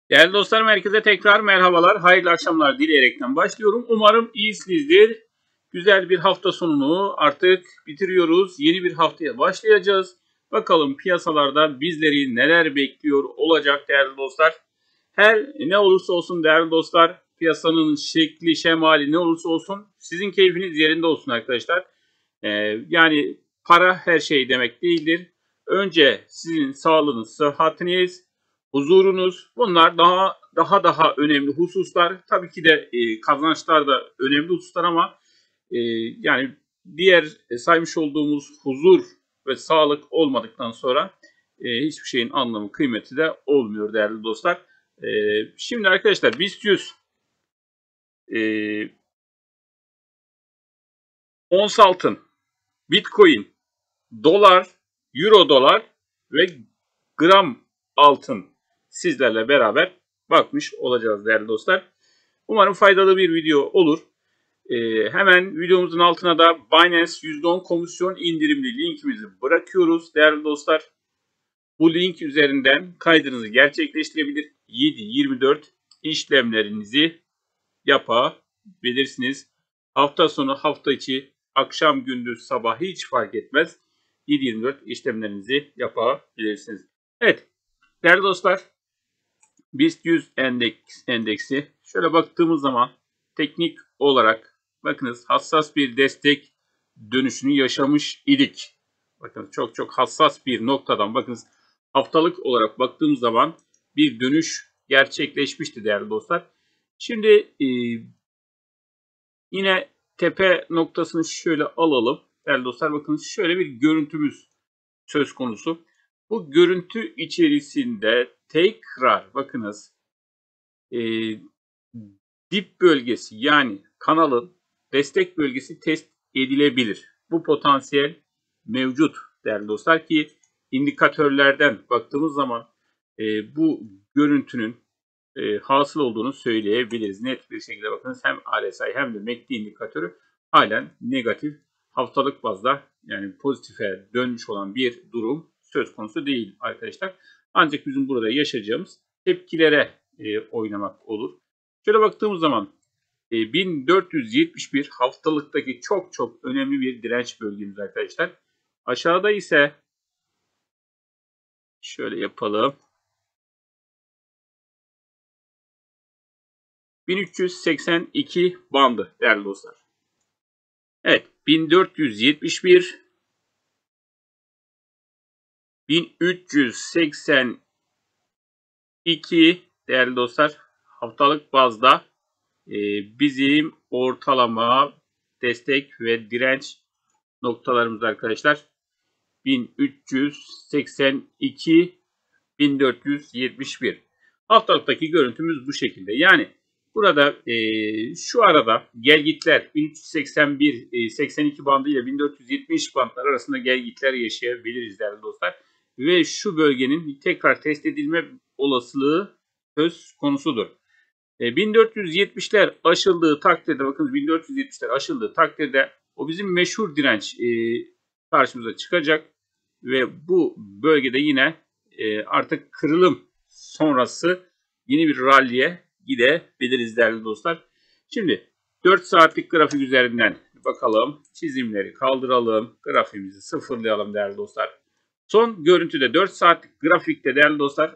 Değerli dostlarım, herkese tekrar merhabalar, hayırlı akşamlar dileyerekten başlıyorum. Umarım iyisinizdir. Güzel bir hafta sonunu artık bitiriyoruz. Yeni bir haftaya başlayacağız. Bakalım piyasalarda bizleri neler bekliyor olacak değerli dostlar. Her ne olursa olsun değerli dostlar, piyasanın şekli, şemali ne olursa olsun sizin keyfiniz yerinde olsun arkadaşlar. Yani para her şey demek değildir. Önce sizin sağlığınız, sıhhatiniz, huzurunuz, bunlar daha önemli hususlar. Tabii ki de kazançlar da önemli hususlar ama yani diğer saymış olduğumuz huzur ve sağlık olmadıktan sonra hiçbir şeyin anlamı, kıymeti de olmuyor değerli dostlar. Şimdi arkadaşlar BIST 100 ons altın, Bitcoin, dolar, euro dolar ve gram altın sizlerle beraber bakmış olacağız değerli dostlar. Umarım faydalı bir video olur. Hemen videomuzun altına da Binance %10 komisyon indirimli linkimizi bırakıyoruz değerli dostlar. Bu link üzerinden kaydınızı gerçekleştirebilir. 7/24 işlemlerinizi yapabilirsiniz. Hafta sonu, hafta içi, akşam, gündüz, sabah hiç fark etmez. 7/24 işlemlerinizi yapabilirsiniz. Evet değerli dostlar, BIST 100 endeksi şöyle baktığımız zaman teknik olarak bakınız hassas bir destek dönüşünü yaşamış idik. Bakın çok hassas bir noktadan bakınız haftalık olarak baktığımız zaman bir dönüş gerçekleşmişti değerli dostlar. Şimdi yine tepe noktasını şöyle alalım. Değerli dostlar bakın şöyle bir görüntümüz söz konusu. Bu görüntü içerisinde tekrar bakınız dip bölgesi yani kanalın destek bölgesi test edilebilir. Bu potansiyel mevcut değerli dostlar ki indikatörlerden baktığımız zaman bu görüntünün hasıl olduğunu söyleyebiliriz. Net bir şekilde bakınız hem RSI hem de MACD indikatörü halen negatif, haftalık bazda yani pozitife dönmüş olan bir durum söz konusu değil arkadaşlar. Ancak bizim burada yaşayacağımız tepkilere oynamak olur. Şöyle baktığımız zaman 1471 haftalıktaki çok önemli bir direnç bölgemiz arkadaşlar. Aşağıda ise şöyle yapalım. 1382 bandı değerli dostlar. Evet 1471 1382 değerli dostlar haftalık bazda bizim ortalama destek ve direnç noktalarımız arkadaşlar. 1382 1471 haftalıktaki görüntümüz bu şekilde. Yani burada şu arada gelgitler 1381 82 bandı ile 1470 bandlar arasında gelgitler yaşayabiliriz değerli dostlar. Ve şu bölgenin tekrar test edilme olasılığı söz konusudur. 1470'ler aşıldığı takdirde bakın 1470'ler aşıldığı takdirde o bizim meşhur direnç karşımıza çıkacak ve bu bölgede yine artık kırılım sonrası yeni bir ralliye gidebiliriz değerli dostlar. Şimdi 4 saatlik grafik üzerinden bakalım. Çizimleri kaldıralım. Grafiğimizi sıfırlayalım değerli dostlar. Son görüntüde 4 saatlik grafikte değerli dostlar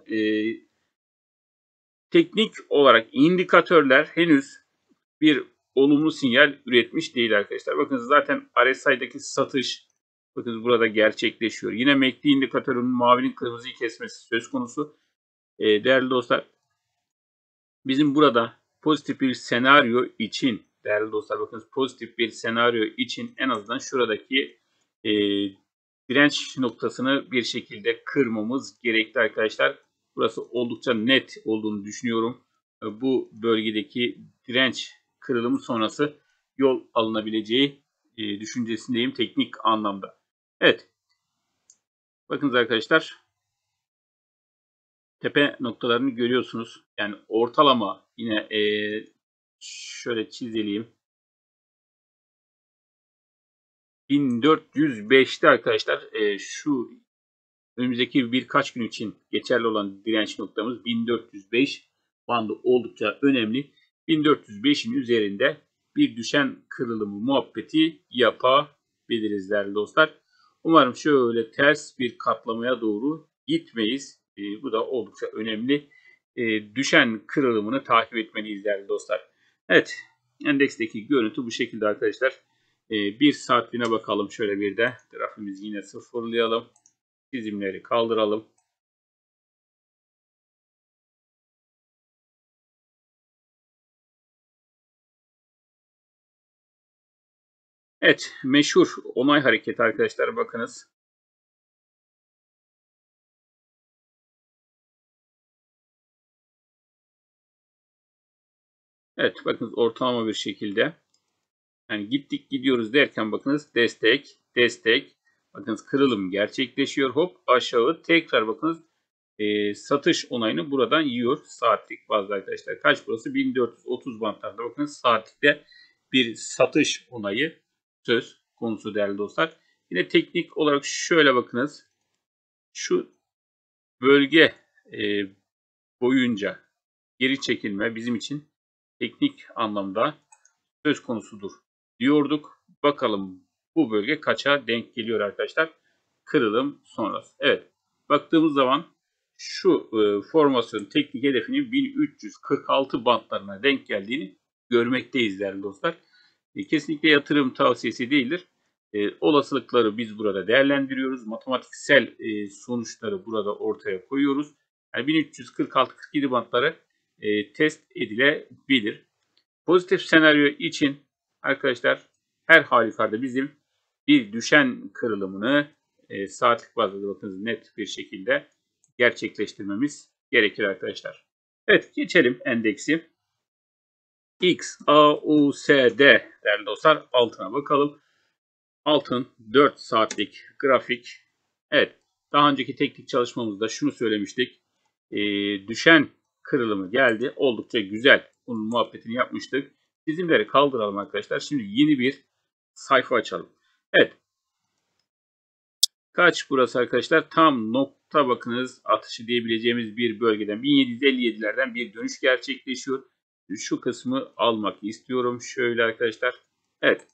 teknik olarak indikatörler henüz bir olumlu sinyal üretmiş değil arkadaşlar. Bakın zaten RSI'daki satış bakın burada gerçekleşiyor. Yine MACD indikatörünün mavinin kırmızıyı kesmesi söz konusu. Değerli dostlar bizim burada pozitif bir senaryo için değerli dostlar bakın pozitif bir senaryo için en azından şuradaki direnç noktasını bir şekilde kırmamız gerekli arkadaşlar. Burası oldukça net olduğunu düşünüyorum. Bu bölgedeki direnç kırılımı sonrası yol alınabileceği düşüncesindeyim teknik anlamda. Evet. Bakınız arkadaşlar. Tepe noktalarını görüyorsunuz. Yani ortalama yine şöyle çizelim. 1405'te arkadaşlar şu önümüzdeki birkaç gün için geçerli olan direnç noktamız 1405. bandı oldukça önemli. 1405'in üzerinde bir düşen kırılımı muhabbeti yapabiliriz değerli dostlar. Umarım şöyle ters bir katlamaya doğru gitmeyiz. Bu da oldukça önemli. Düşen kırılımını takip etmeliyiz değerli dostlar. Evet, endeksteki görüntü bu şekilde arkadaşlar. Bir saatliğine bakalım şöyle bir de. Grafimizi yine sıfırlayalım. Çizimleri kaldıralım. Evet, meşhur onay hareketi arkadaşlar, bakınız. Evet, bakınız ortalama bir şekilde. Yani gittik gidiyoruz derken bakınız destek, destek. Bakınız kırılım gerçekleşiyor. Hop aşağı tekrar bakınız satış onayını buradan yiyor. Saatlik bazda arkadaşlar. Kaç burası? 1430 bantlarda. Bakınız saatlikte bir satış onayı söz konusu değerli dostlar. Yine teknik olarak şöyle bakınız. Şu bölge boyunca geri çekilme bizim için teknik anlamda söz konusudur diyorduk. Bakalım bu bölge kaça denk geliyor arkadaşlar? Kırılım sonrası. Evet. Baktığımız zaman şu formasyon teknik hedefinin 1346 bantlarına denk geldiğini görmekteyiz değerli dostlar. Kesinlikle yatırım tavsiyesi değildir. Olasılıkları biz burada değerlendiriyoruz. Matematiksel sonuçları burada ortaya koyuyoruz. Yani 1346-47 bantları test edilebilir. Pozitif senaryo için arkadaşlar her halükarda bizim bir düşen kırılımını saatlik bazda bakınız net bir şekilde gerçekleştirmemiz gerekir arkadaşlar. Evet, geçelim endeksi. XAUSD değerli dostlar, altına bakalım. Altın 4 saatlik grafik. Evet, daha önceki teknik çalışmamızda şunu söylemiştik. Düşen kırılımı geldi. Oldukça güzel. Bunun muhabbetini yapmıştık. Çizimleri kaldıralım arkadaşlar. Şimdi yeni bir sayfa açalım. Evet. Kaç burası arkadaşlar? Tam nokta bakınız atışı diyebileceğimiz bir bölgeden 1757'lerden bir dönüş gerçekleşiyor. Şu kısmı almak istiyorum. Şöyle arkadaşlar. Evet.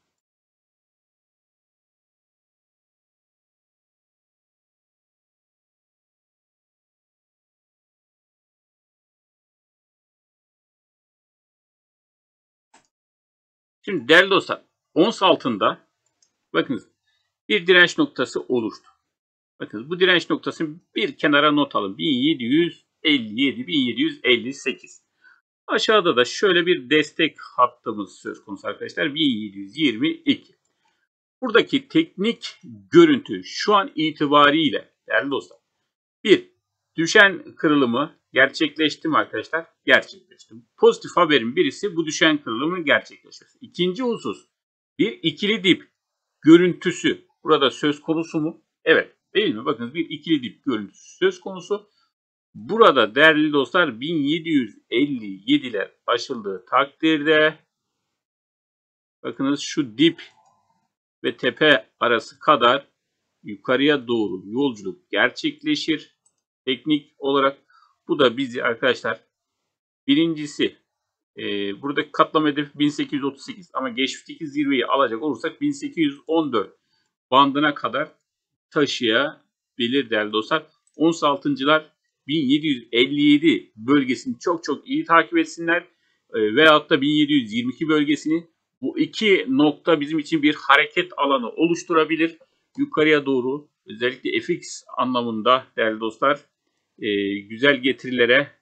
Şimdi değerli dostlar, ons altında bakınız bir direnç noktası oluştu. Bakınız bu direnç noktasını bir kenara not alın. 1757, 1758. Aşağıda da şöyle bir destek hattımız söz konusu arkadaşlar. 1722. Buradaki teknik görüntü şu an itibariyle değerli dostlar. Bir, düşen kırılımı gerçekleşti mi arkadaşlar? Gerçekleşti. Pozitif haberin birisi bu düşen kırılımın gerçekleşmesi. İkinci husus, bir ikili dip görüntüsü burada söz konusu mu? Evet. Değil mi? Bakınız bir ikili dip görüntüsü söz konusu. Burada değerli dostlar 1757'ler aşıldığı takdirde bakınız şu dip ve tepe arası kadar yukarıya doğru yolculuk gerçekleşir. Teknik olarak bu da bizi arkadaşlar birincisi buradaki katlama hedefi 1838 ama geçmişteki zirveyi alacak olursak 1814 bandına kadar taşıyabilir değerli dostlar. Ons altıncılar 1757 bölgesini çok çok iyi takip etsinler. Veyahut da 1722 bölgesini, bu iki nokta bizim için bir hareket alanı oluşturabilir. Yukarıya doğru özellikle FX anlamında değerli dostlar güzel getirilere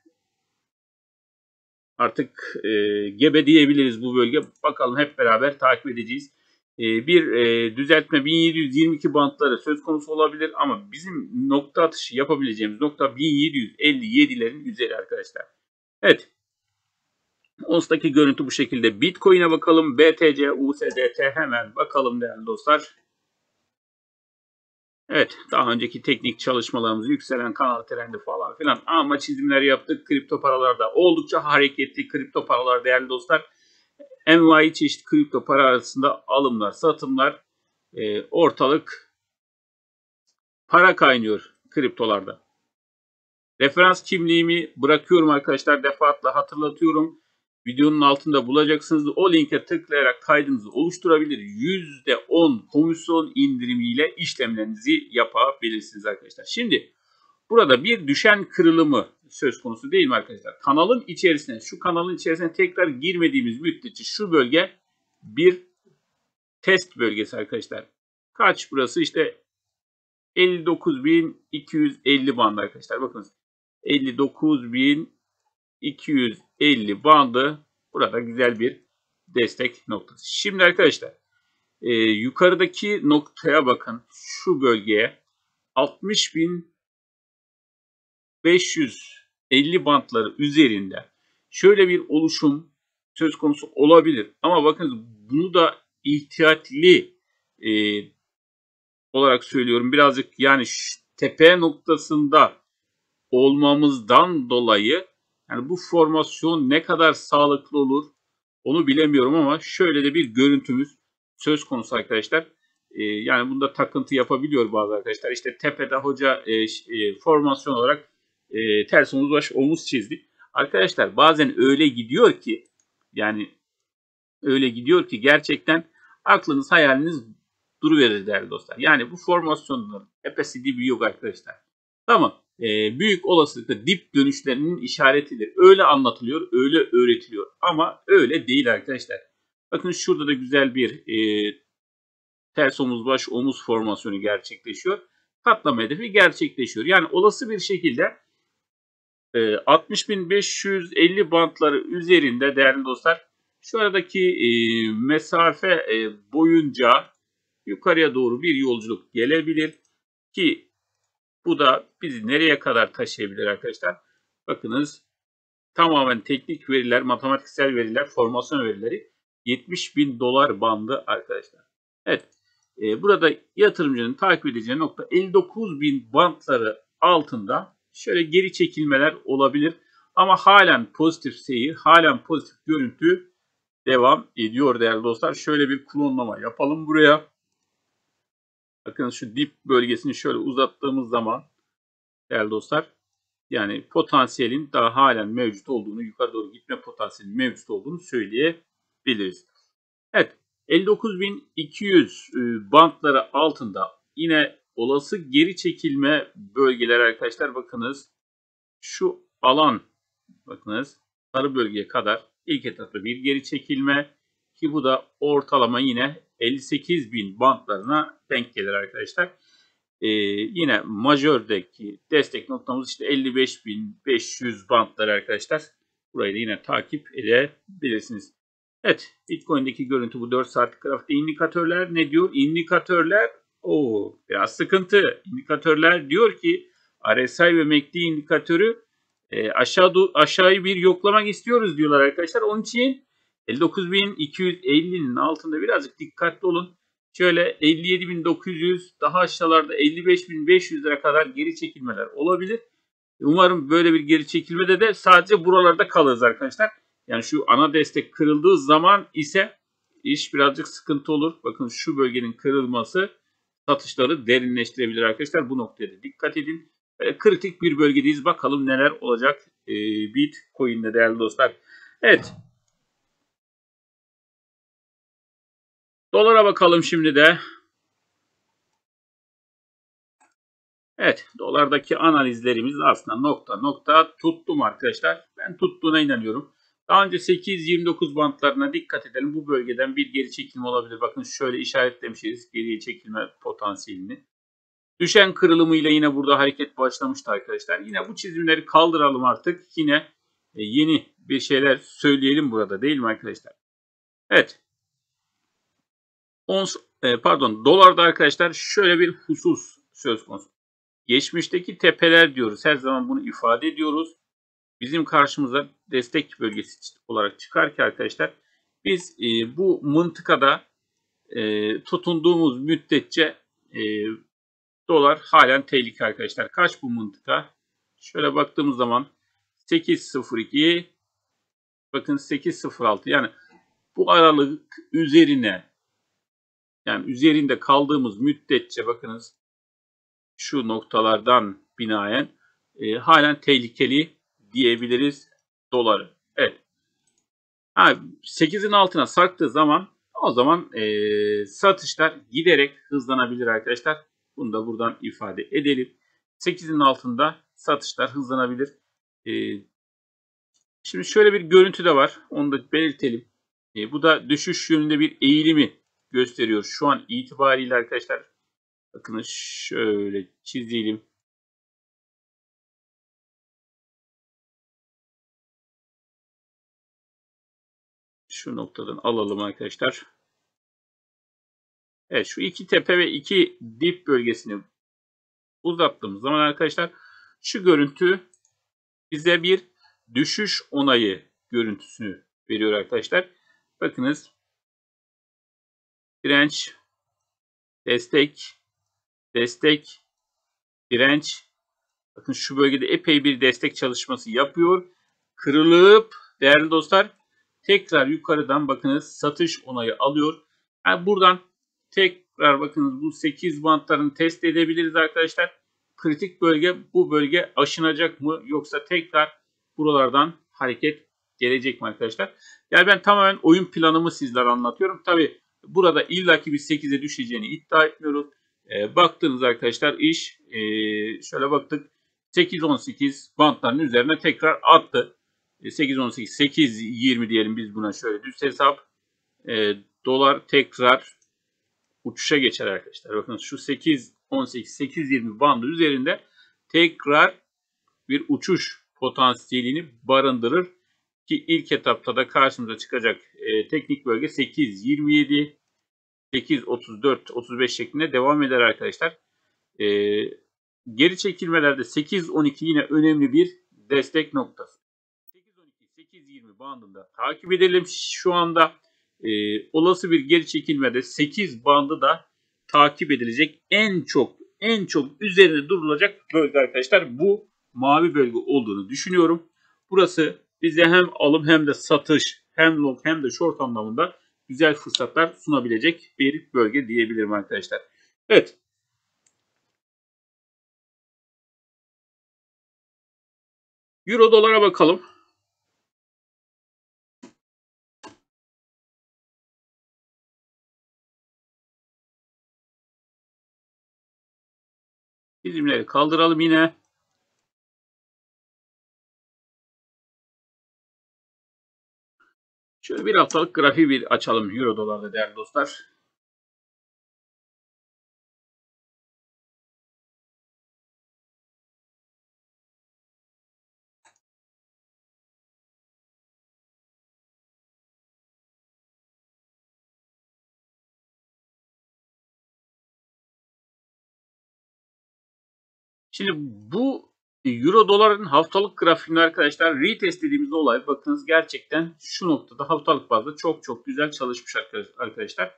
artık gebe diyebiliriz bu bölge. Bakalım hep beraber takip edeceğiz. Bir düzeltme 1722 bantları söz konusu olabilir ama bizim nokta atışı yapabileceğimiz nokta 1757'lerin üzeri arkadaşlar. Evet. ONS'taki görüntü bu şekilde. Bitcoin'e bakalım. BTC, USDT hemen bakalım değerli dostlar. Evet, daha önceki teknik çalışmalarımız, yükselen kanal trendi falan filan ama çizimler yaptık. Kripto paralarda oldukça hareketli kripto paralar değerli dostlar. envai çeşit kripto para arasında alımlar, satımlar, ortalık para kaynıyor kriptolarda. Referans kimliğimi bırakıyorum arkadaşlar. Defaatle hatırlatıyorum. Videonun altında bulacaksınız. O linke tıklayarak kaydınızı oluşturabilir. %10 komisyon indirimiyle işlemlerinizi yapabilirsiniz arkadaşlar. Şimdi burada bir düşen kırılımı söz konusu değil mi arkadaşlar? Kanalın içerisine, şu kanalın içerisine tekrar girmediğimiz müddetçe şu bölge bir test bölgesi arkadaşlar. Kaç burası? İşte 59.250 bandı arkadaşlar. Bakınız 59.250 bandı burada güzel bir destek noktası. Şimdi arkadaşlar yukarıdaki noktaya bakın. Şu bölgeye 60.550 bantları üzerinde şöyle bir oluşum söz konusu olabilir. Ama bakın bunu da ihtiyatli olarak söylüyorum. Birazcık yani tepe noktasında olmamızdan dolayı yani bu formasyon ne kadar sağlıklı olur onu bilemiyorum ama şöyle de bir görüntümüz söz konusu arkadaşlar. Yani bunda takıntı yapabiliyor bazı arkadaşlar. İşte tepede hoca formasyon olarak ters omuz baş omuz çizdi. Arkadaşlar bazen öyle gidiyor ki yani öyle gidiyor ki gerçekten aklınız hayaliniz duruverir değerli dostlar. Yani bu formasyonların tepesi dibi yok arkadaşlar. Tamam. Büyük olasılıkla dip dönüşlerinin işaretidir. Öyle anlatılıyor, öyle öğretiliyor. Ama öyle değil arkadaşlar. Bakın şurada da güzel bir ters omuz baş omuz formasyonu gerçekleşiyor. Katlama hedefi gerçekleşiyor. Yani olası bir şekilde 60.550 bantları üzerinde değerli dostlar şu aradaki mesafe boyunca yukarıya doğru bir yolculuk gelebilir ki bu da bizi nereye kadar taşıyabilir arkadaşlar? Bakınız tamamen teknik veriler, matematiksel veriler, formasyon verileri 70.000 dolar bandı arkadaşlar. Evet. Burada yatırımcının takip edeceği nokta 59.000 bantları altında şöyle geri çekilmeler olabilir. Ama halen pozitif seyir, halen pozitif görüntü devam ediyor değerli dostlar. Şöyle bir klonlama yapalım buraya. Bakın şu dip bölgesini şöyle uzattığımız zaman değerli dostlar yani potansiyelin daha halen mevcut olduğunu, yukarı doğru gitme potansiyelinin mevcut olduğunu söyleyebiliriz. Evet, 59.200 bantları altında yine olası geri çekilme bölgeleri arkadaşlar bakınız. Şu alan bakınız sarı bölgeye kadar ilk etapta bir geri çekilme ki bu da ortalama yine 58.000 bantlarına denk gelir arkadaşlar. Yine majördeki destek noktamız işte 55.500 bantları arkadaşlar. Burayı da yine takip edebilirsiniz. Evet, Bitcoin'deki görüntü bu 4 saatlik grafikte. İndikatörler ne diyor? İndikatörler biraz sıkıntı. İndikatörler diyor ki RSI ve MACD indikatörü aşağıyı bir yoklamak istiyoruz diyorlar arkadaşlar. Onun için 59.250'nin altında birazcık dikkatli olun. Şöyle 57.900 daha aşağılarda 55.500'lere kadar geri çekilmeler olabilir. Umarım böyle bir geri çekilmede de sadece buralarda kalırız arkadaşlar. Yani şu ana destek kırıldığı zaman ise iş birazcık sıkıntı olur. Bakın şu bölgenin kırılması satışları derinleştirebilir arkadaşlar. Bu noktaya dikkat edin. Kritik bir bölgedeyiz. Bakalım neler olacak Bitcoin'de değerli dostlar. Evet. Dolara bakalım şimdi de. Evet, dolardaki analizlerimiz aslında nokta nokta tuttum arkadaşlar. Ben tuttuğuna inanıyorum. Daha önce 8.29 bantlarına dikkat edelim. Bu bölgeden bir geri çekilme olabilir. Bakın şöyle işaretlemişiz geriye çekilme potansiyelini. Düşen kırılımıyla yine burada hareket başlamıştı arkadaşlar. Yine bu çizimleri kaldıralım artık. Yine yeni bir şeyler söyleyelim burada değil mi arkadaşlar? Evet. Dolarda arkadaşlar şöyle bir husus söz konusu. Geçmişteki tepeler diyoruz. Her zaman bunu ifade ediyoruz. Bizim karşımıza destek bölgesi olarak çıkar ki arkadaşlar biz bu mıntıkada tutunduğumuz müddetçe dolar halen tehlike arkadaşlar. Kaç bu mıntıka? Şöyle baktığımız zaman 8.02 bakın 8.06 yani bu aralık üzerine yani üzerinde kaldığımız müddetçe bakınız şu noktalardan binaen halen tehlikeli diyebiliriz doları. Evet. 8'in altına sarktığı zaman o zaman satışlar giderek hızlanabilir arkadaşlar. Bunu da buradan ifade edelim. 8'in altında satışlar hızlanabilir. E, Şimdi şöyle bir görüntü de var. Onu da belirtelim. Bu da düşüş yönünde bir eğilimi gösteriyor. Şu an itibariyle arkadaşlar. Bakın şöyle çizelim. Şu noktadan alalım arkadaşlar. Evet, şu iki tepe ve iki dip bölgesini uzattığımız zaman arkadaşlar şu görüntü bize bir düşüş onayı görüntüsünü veriyor arkadaşlar. Bakınız, direnç, destek, destek, direnç. Bakın şu bölgede epey bir destek çalışması yapıyor. Kırılıp değerli dostlar tekrar yukarıdan bakınız satış onayı alıyor. Yani buradan tekrar bakınız bu 8 bantlarını test edebiliriz arkadaşlar. Kritik bölge, bu bölge aşınacak mı yoksa tekrar buralardan hareket gelecek mi arkadaşlar? Yani ben tamamen oyun planımı sizlere anlatıyorum. Tabi burada illaki bir 8'e düşeceğini iddia etmiyoruz. Baktınız arkadaşlar iş şöyle baktık. 8-18 bantların üzerine tekrar attı. 8-18, 8-20 diyelim biz buna, şöyle düz hesap. Dolar tekrar uçuşa geçer arkadaşlar. Bakın şu 8-18, 8-20 bandı üzerinde tekrar bir uçuş potansiyelini barındırır. Ki ilk etapta da karşımıza çıkacak teknik bölge 8-27, 8-34-35 şeklinde devam eder arkadaşlar. Geri çekilmelerde 8-12 yine önemli bir destek noktası. 8-12-8-20 bandında takip edelim. Şu anda olası bir geri çekilmede 8 bandı da takip edilecek. En çok üzerine durulacak bölge arkadaşlar bu mavi bölge olduğunu düşünüyorum. Burası bize hem alım hem de satış, hem long hem de short anlamında güzel fırsatlar sunabilecek bir bölge diyebilirim arkadaşlar. Evet. Euro dolara bakalım. Çizimleri kaldıralım yine. Şöyle bir haftalık grafiği bir açalım Euro dolarda değerli dostlar. Şimdi bu Euro doların haftalık grafiğinde arkadaşlar retest dediğimiz olay, bakınız gerçekten şu noktada haftalık bazda çok güzel çalışmış arkadaşlar.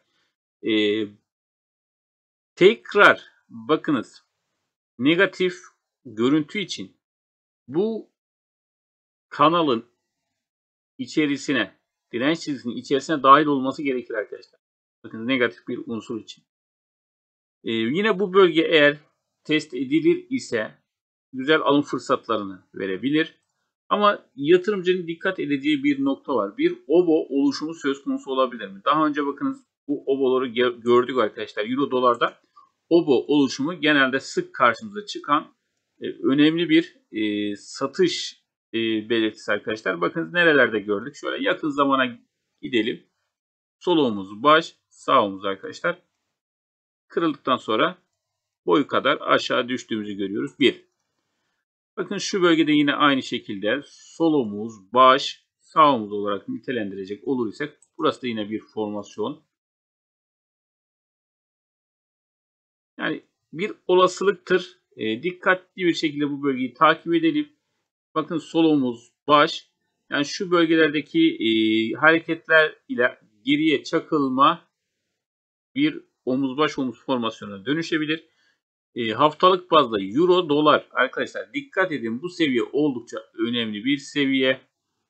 Tekrar bakınız negatif görüntü için bu kanalın içerisine, direnç çizgisinin içerisine dahil olması gerekir arkadaşlar. Bakın negatif bir unsur için. Yine bu bölge eğer test edilir ise güzel alım fırsatlarını verebilir. Ama yatırımcının dikkat edeceği bir nokta var. Bir obo oluşumu söz konusu olabilir mi? Daha önce bakınız bu oboları gördük arkadaşlar. Euro dolarda obo oluşumu genelde sık karşımıza çıkan önemli bir satış belirtisi arkadaşlar. Bakın nerelerde gördük. Şöyle yakın zamana gidelim. Sol omuz baş, sağ omuz arkadaşlar. Kırıldıktan sonra boyu kadar aşağı düştüğümüzü görüyoruz. 1. Bakın şu bölgede yine aynı şekilde sol omuz, baş, sağ omuz olarak nitelendirecek olur ise burası da yine bir formasyon. Yani bir olasılıktır. Dikkatli bir şekilde bu bölgeyi takip edelim. Bakın sol omuz, baş. Yani şu bölgelerdeki hareketler ile geriye çakılma bir omuz baş omuz formasyonuna dönüşebilir. Haftalık bazda euro dolar arkadaşlar dikkat edin, bu seviye oldukça önemli bir seviye.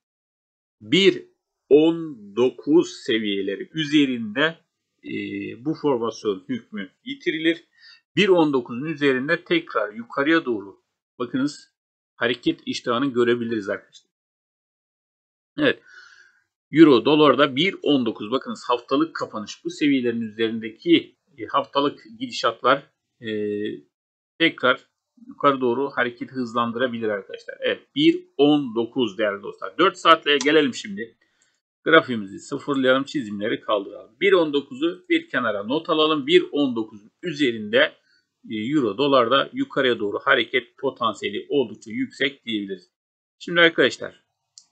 1.19 seviyeleri üzerinde bu formasyon hükmü yitirilir. 1.19'un üzerinde tekrar yukarıya doğru bakınız hareket iştahını görebiliriz arkadaşlar. Evet. Euro dolarda 1.19. Bakınız haftalık kapanış bu seviyelerin üzerindeki haftalık gidişatlar tekrar yukarı doğru hareket hızlandırabilir arkadaşlar. Evet 1.19 değerli dostlar. 4 saatliğe gelelim şimdi. Grafiğimizi sıfırlayalım, çizimleri kaldıralım. 1.19'u bir kenara not alalım. 1.19'un üzerinde Euro dolarda yukarıya doğru hareket potansiyeli oldukça yüksek diyebiliriz. Şimdi arkadaşlar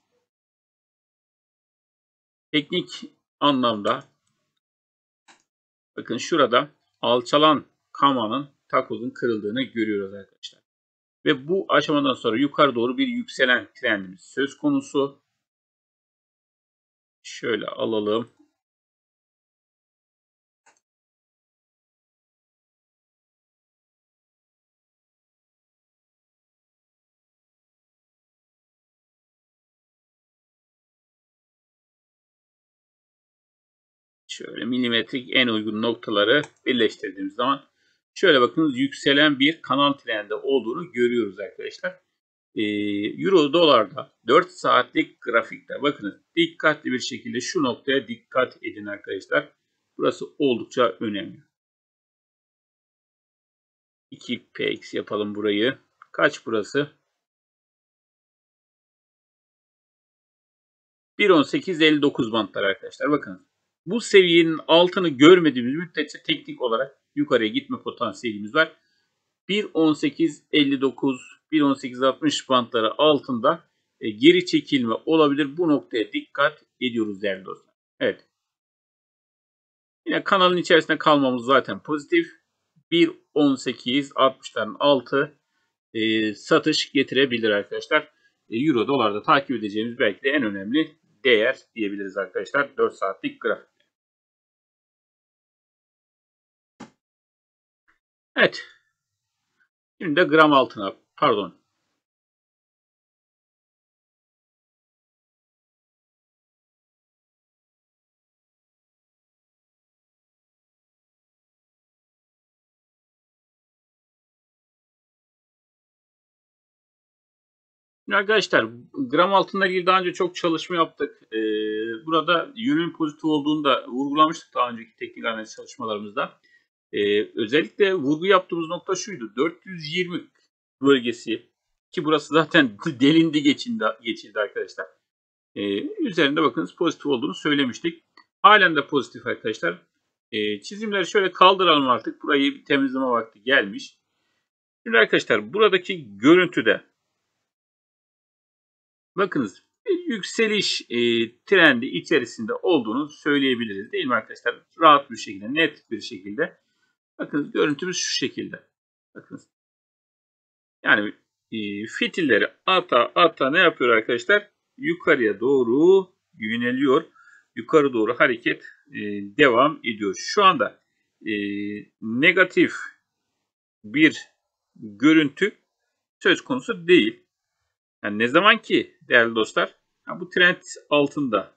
teknik anlamda bakın şurada alçalan kamanın takozun kırıldığını görüyoruz arkadaşlar. Ve bu aşamadan sonra yukarı doğru bir yükselen trendimiz söz konusu. Şöyle alalım. Şöyle milimetrik en uygun noktaları birleştirdiğimiz zaman şöyle bakınız yükselen bir kanal trendi olduğunu görüyoruz arkadaşlar. Euro dolarda 4 saatlik grafikte bakınız dikkatli bir şekilde şu noktaya dikkat edin arkadaşlar. Burası oldukça önemli. 2px yapalım burayı. Kaç burası? 1.18.59 bantlar arkadaşlar. Bakın bu seviyenin altını görmediğimiz müddetçe teknik olarak yukarıya gitme potansiyelimiz var. 1.18.59, 1.18.60 bantları altında geri çekilme olabilir. Bu noktaya dikkat ediyoruz değerli dostlar. Evet. Yine kanalın içerisinde kalmamız zaten pozitif. 1.18.60'ların altı satış getirebilir arkadaşlar. Euro dolarda takip edeceğimiz belki de en önemli değer diyebiliriz arkadaşlar. 4 saatlik grafik. Evet. Şimdi de gram altına pardon. Arkadaşlar gram altında ilgili daha önce çok çalışma yaptık. Burada yönün pozitif olduğunu da vurgulamıştık daha önceki teknik analiz çalışmalarımızda. Özellikle vurgu yaptığımız nokta şuydu. 420 bölgesi ki burası zaten delindi geçildi arkadaşlar. Üzerinde bakınız pozitif olduğunu söylemiştik. Halen de pozitif arkadaşlar. Çizimleri şöyle kaldıralım artık. Burayı bir temizleme vakti gelmiş. Şimdi arkadaşlar buradaki görüntüde bakınız bir yükseliş trendi içerisinde olduğunu söyleyebiliriz değil mi arkadaşlar? Rahat bir şekilde, net bir şekilde. Bakınız görüntümüz şu şekilde. Bakınız. Yani fitilleri ata ne yapıyor arkadaşlar? Yukarıya doğru yöneliyor. Yukarı doğru hareket devam ediyor. Şu anda negatif bir görüntü söz konusu değil. Yani ne zaman ki değerli dostlar bu trend altında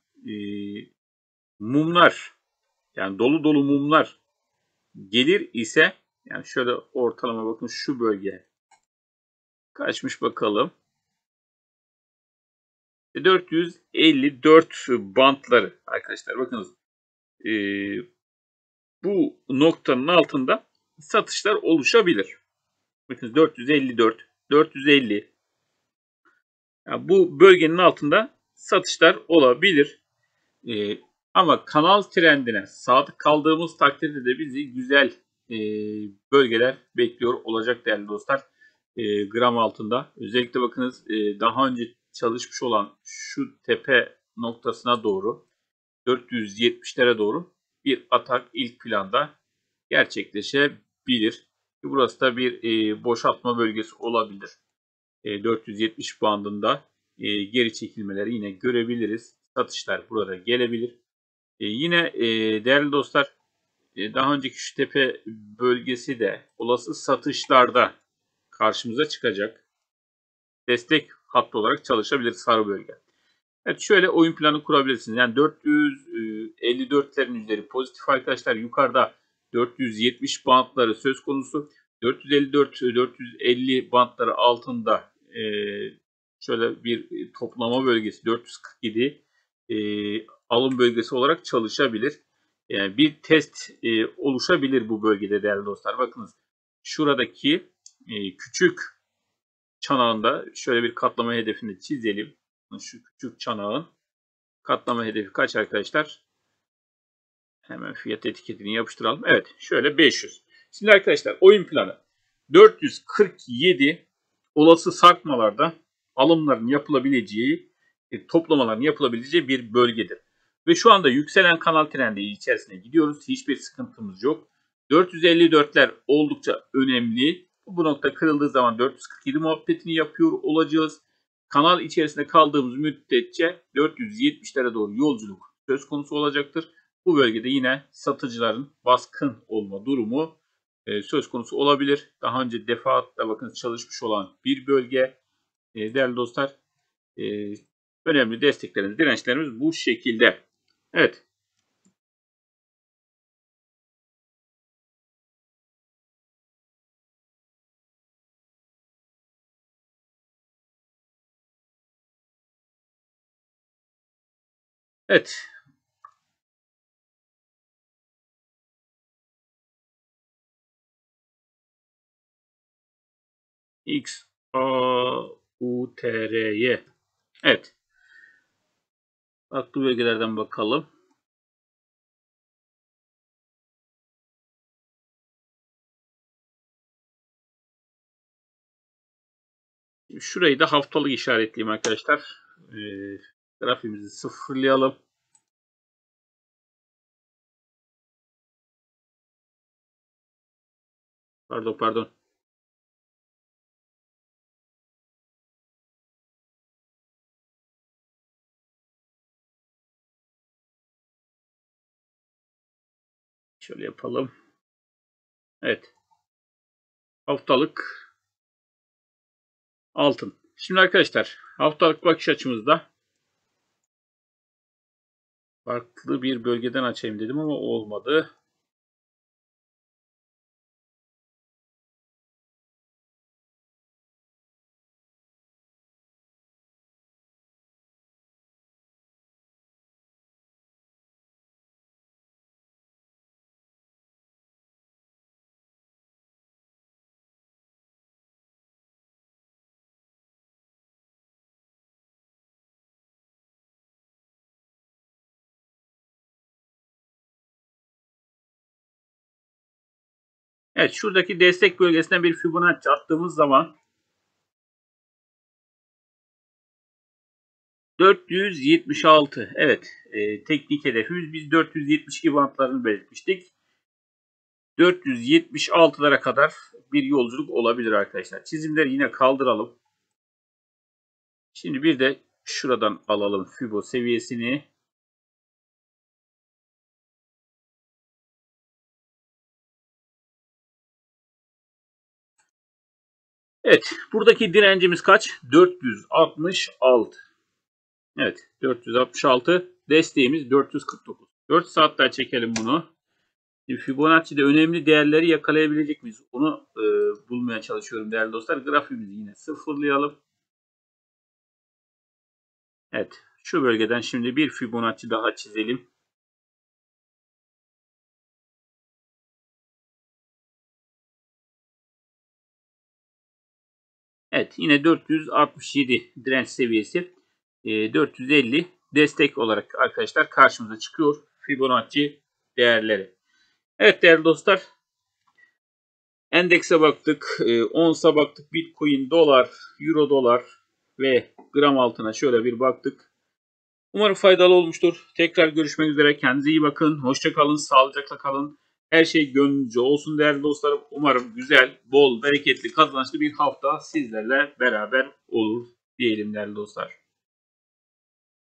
mumlar yani dolu dolu mumlar gelir ise yani şöyle ortalama bakın şu bölge kaçmış bakalım. 454 bantları arkadaşlar bakınız bu noktanın altında satışlar oluşabilir. Bakın 454, 450 yani bu bölgenin altında satışlar olabilir. Ama kanal trendine sadık kaldığımız takdirde de bizi güzel bölgeler bekliyor olacak değerli dostlar. Gram altında. Özellikle bakınız daha önce çalışmış olan şu tepe noktasına doğru 470'lere doğru bir atak ilk planda gerçekleşebilir. Burası da bir boşaltma bölgesi olabilir. 470 bandında geri çekilmeleri yine görebiliriz. Satışlar burada gelebilir. Yine değerli dostlar daha önceki şu tepe bölgesi de olası satışlarda karşımıza çıkacak. Destek hattı olarak çalışabilir sarı bölge. Evet şöyle oyun planı kurabilirsiniz. Yani 454'lerin üzeri pozitif arkadaşlar. Yukarıda 470 bantları söz konusu. 454-450 bantları altında şöyle bir toplama bölgesi 447 alım bölgesi olarak çalışabilir. Yani bir test oluşabilir bu bölgede değerli dostlar. Bakınız şuradaki küçük çanağında şöyle bir katlama hedefini çizelim. Şu küçük çanağın katlama hedefi kaç arkadaşlar? Hemen fiyat etiketini yapıştıralım. Evet, şöyle 500. Şimdi arkadaşlar oyun planı 447 olası sarkmalarda alımların yapılabileceği, toplamaların yapılabileceği bir bölgedir. Ve şu anda yükselen kanal trendi içerisine gidiyoruz. Hiçbir sıkıntımız yok. 454'ler oldukça önemli. Bu nokta kırıldığı zaman 447 muhabbetini yapıyor olacağız. Kanal içerisinde kaldığımız müddetçe 470'lere doğru yolculuk söz konusu olacaktır. Bu bölgede yine satıcıların baskın olma durumu söz konusu olabilir. Daha önce defaatle bakın çalışmış olan bir bölge. Değerli dostlar, önemli desteklerimiz, dirençlerimiz bu şekilde. Evet. Evet. X A U T R Y. Evet. Farklı bölgelerden bakalım. Şurayı da haftalık işaretleyeyim arkadaşlar. Grafiğimizi sıfırlayalım. Pardon. Şöyle yapalım. Evet. Haftalık altın. Şimdi arkadaşlar haftalık bakış açımızda farklı bir bölgeden açayım dedim ama olmadı. Evet, şuradaki destek bölgesine bir Fibonacci attığımız zaman 476. Evet, teknik hedefimiz biz 472 bantlarını belirtmiştik. 476'lara kadar bir yolculuk olabilir arkadaşlar. Çizimleri yine kaldıralım. Şimdi bir de şuradan alalım Fibo seviyesini. Evet, buradaki direncimiz kaç? 466. Evet, 466. Desteğimiz 449. 4 saat daha çekelim bunu. Fibonacci'de önemli değerleri yakalayabilecek miyiz? Onu bulmaya çalışıyorum değerli dostlar. Grafiğimizi yine sıfırlayalım. Evet, şu bölgeden şimdi bir Fibonacci daha çizelim. Evet, yine 467 direnç seviyesi, 450 destek olarak arkadaşlar karşımıza çıkıyor Fibonacci değerleri. Evet değerli dostlar, endekse baktık, onsa baktık, Bitcoin, dolar, Euro dolar ve gram altına şöyle bir baktık. Umarım faydalı olmuştur. Tekrar görüşmek üzere. Kendinize iyi bakın. Hoşça kalın, sağlıcakla kalın. Her şey gönlünüzce olsun değerli dostlarım. Umarım güzel, bol, bereketli, kazançlı bir hafta sizlerle beraber olur diyelim değerli dostlar.